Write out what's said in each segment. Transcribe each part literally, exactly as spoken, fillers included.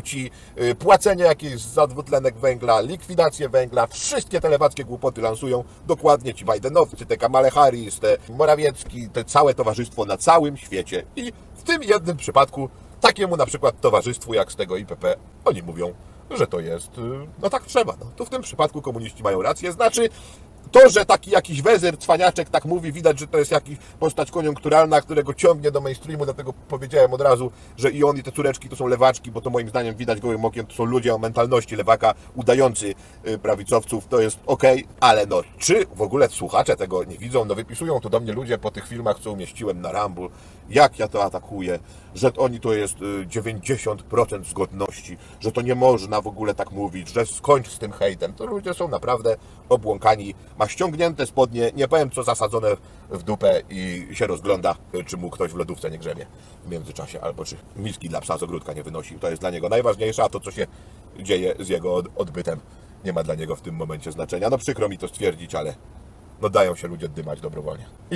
ci y, płacenie jakieś za dwutlenek węgla, likwidację węgla, wszystkie te lewackie głupoty lansują dokładnie ci Bidenowcy, te Kamale Harris, te Morawiecki, te całe towarzystwo na całym świecie. I w tym jednym przypadku, takiemu na przykład towarzystwu jak z tego I P P, oni mówią, że to jest, y, no tak trzeba. No. Tu w tym przypadku komuniści mają rację, znaczy to, że taki jakiś wezyr, cwaniaczek tak mówi, widać, że to jest jakiś postać koniunkturalna, którego ciągnie do mainstreamu, dlatego powiedziałem od razu, że i on, i te córeczki to są lewaczki, bo to moim zdaniem widać gołym okiem, to są ludzie o mentalności lewaka, udający prawicowców, to jest okej, ale no, czy w ogóle słuchacze tego nie widzą? No wypisują to do mnie ludzie po tych filmach, co umieściłem na Rumble, jak ja to atakuję, że oni to jest dziewięćdziesiąt procent zgodności, że to nie można w ogóle tak mówić, że skończ z tym hejtem. To ludzie są naprawdę obłąkani, ma ściągnięte spodnie, nie powiem co, zasadzone w dupę i się rozgląda, czy mu ktoś w lodówce nie grzebie w międzyczasie, albo czy miski dla psa z ogródka nie wynosi. To jest dla niego najważniejsze, a to, co się dzieje z jego odbytem, nie ma dla niego w tym momencie znaczenia. No przykro mi to stwierdzić, ale no dają się ludzie dymać dobrowolnie. I,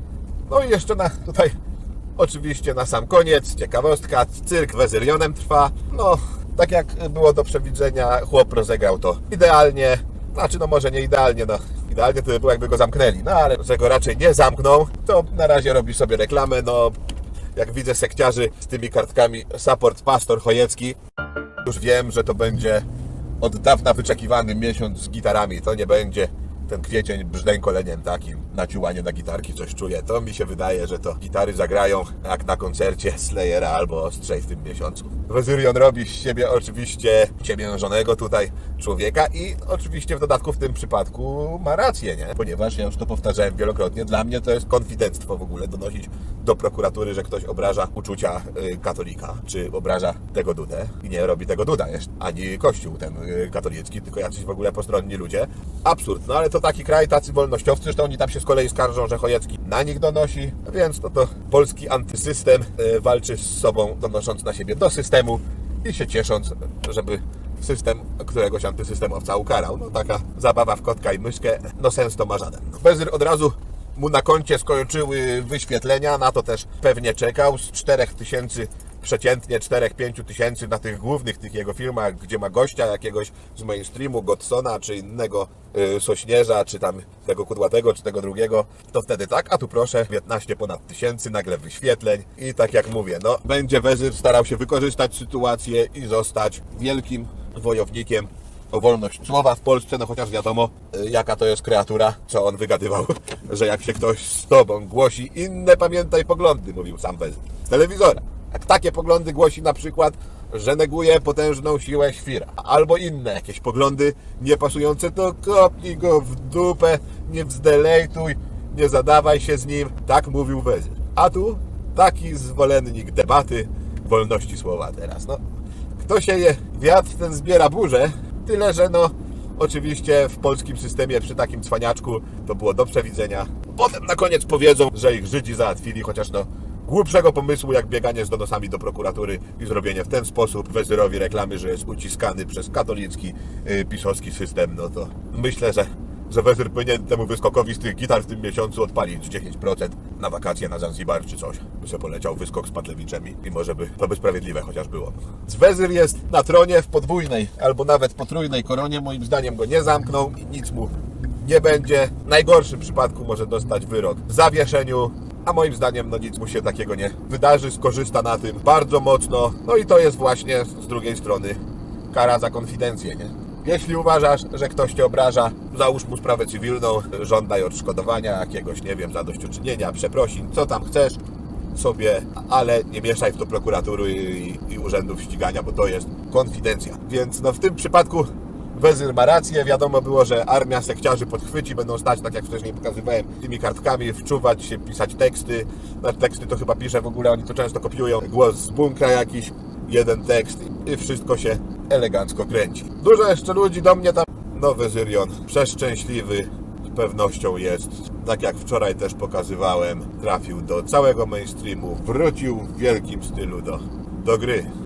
no i jeszcze na, tutaj oczywiście na sam koniec ciekawostka, cyrk wezyrionem trwa. No, tak jak było do przewidzenia, chłop rozegrał to idealnie. Znaczy, no może nie idealnie, no idealnie to by było, jakby go zamknęli, no ale że go raczej nie zamkną, to na razie robi sobie reklamę, no jak widzę sekciarzy z tymi kartkami Support Pastor Chojecki, już wiem, że to będzie od dawna wyczekiwany miesiąc z gitarami, to nie będzie ten kwiecień brzdękoleniem takim, naciułanie na gitarki, coś czuję. To mi się wydaje, że to gitary zagrają jak na koncercie Slayera albo Ostrzej w tym miesiącu. Wezyrion robi z siebie oczywiście ciemiężonego tutaj człowieka i oczywiście w dodatku w tym przypadku ma rację, nie? Ponieważ ja już to powtarzałem wielokrotnie, dla mnie to jest konfidenctwo w ogóle donosić do prokuratury, że ktoś obraża uczucia y, katolika, czy obraża tego Dudę i nie robi tego Duda jeszcze, ani kościół ten y, katolicki, tylko jacyś w ogóle postronni ludzie. Absurd, no ale to taki kraj, tacy wolnościowcy, zresztą oni tam się z kolei skarżą, że Chojecki na nich donosi, więc to, to polski antysystem y, walczy z sobą, donosząc na siebie do systemu i się ciesząc, żeby system któregoś antysystemowca ukarał. No taka zabawa w kotka i myszkę, no sens to ma żaden. Wezyr od razu mu na koncie skończyły wyświetlenia, na to też pewnie czekał, z czterech tysięcy przeciętnie cztery pięć tysięcy na tych głównych tych jego filmach, gdzie ma gościa jakiegoś z mainstreamu, Godsona, czy innego y, Sośnierza, czy tam tego Kudłatego, czy tego drugiego, to wtedy tak, a tu proszę, piętnaście ponad tysięcy nagle wyświetleń i tak jak mówię, no będzie Wezyr starał się wykorzystać sytuację i zostać wielkim wojownikiem o wolność słowa w Polsce, no chociaż wiadomo, jaka to jest kreatura, co on wygadywał, że jak się ktoś z tobą głosi inne, pamiętaj, poglądy, mówił sam Wezyr z telewizora. Jak takie poglądy głosi na przykład, że neguje potężną siłę świra, albo inne jakieś poglądy niepasujące, to kopnij go w dupę, nie wzdelejtuj, nie zadawaj się z nim, tak mówił Wezyr. A tu taki zwolennik debaty, wolności słowa teraz, no. Kto sieje wiatr, ten zbiera burzę, tyle, że no oczywiście w polskim systemie przy takim cwaniaczku to było do przewidzenia. Potem na koniec powiedzą, że ich Żydzi załatwili, chociaż no głupszego pomysłu jak bieganie z donosami do prokuratury i zrobienie w ten sposób Wezyrowi reklamy, że jest uciskany przez katolicki, yy, pisowski system, no to myślę, że, że Wezyr powinien temu wyskokowi z tych gitar w tym miesiącu odpalić dziesięć procent na wakacje na Zanzibar czy coś. By się poleciał wyskok z Padlewiczem i może by to by sprawiedliwe chociaż było. Wezyr jest na tronie w podwójnej albo nawet potrójnej koronie, moim zdaniem go nie zamkną i nic mu nie będzie. W najgorszym przypadku może dostać wyrok w zawieszeniu, a moim zdaniem no nic mu się takiego nie wydarzy, skorzysta na tym bardzo mocno. No i to jest właśnie z drugiej strony kara za konfidencję, nie? Jeśli uważasz, że ktoś cię obraża, załóż mu sprawę cywilną, żądaj odszkodowania, jakiegoś, nie wiem, zadośćuczynienia, przeprosin, co tam chcesz sobie, ale nie mieszaj w to prokuratury i, i urzędów ścigania, bo to jest konfidencja. Więc no w tym przypadku Wezyr ma rację, wiadomo było, że armia sekciarzy podchwyci, będą stać, tak jak wcześniej pokazywałem, tymi kartkami, wczuwać się, pisać teksty. Na teksty to chyba pisze w ogóle, oni to często kopiują, głos z bunkra jakiś, jeden tekst i wszystko się elegancko kręci. Dużo jeszcze ludzi do mnie tam, no Wezyrion przeszczęśliwy z pewnością jest, tak jak wczoraj też pokazywałem, trafił do całego mainstreamu, wrócił w wielkim stylu do, do gry.